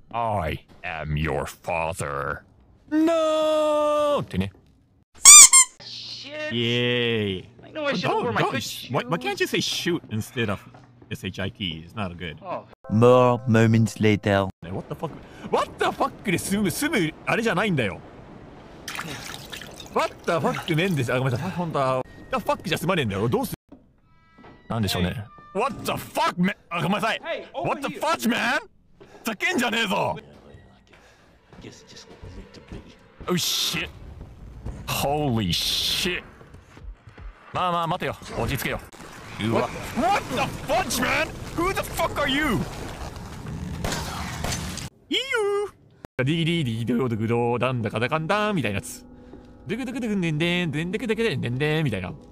I am your father. No! ってね。 Yay. I know I should have worn my good shoes. Why can't you say shoot instead of SHIT? It's not good. Oh. More moments later. What the fuck? What the fuck で済むあれじゃないんだよ。What the fuck ねんです。あ、ごめんなさい。ほんとは。The fuck じゃ済まねえんだよ。どうするなんでしょうね。What the fuck man? あ、ごめんなさい。What the fuck man? ざけんじゃねえぞ。Oh shit. Holy shit. まあまあ待てよ。落ち着けよ。うわ。What the fuck man? Who the fuck are you? いいよ。ディディディドヨドグドダンダカダカンダーみたいなやつ。ドゥクドゥクドゥクンデンデンデンデクデクデンデンデンみたいな。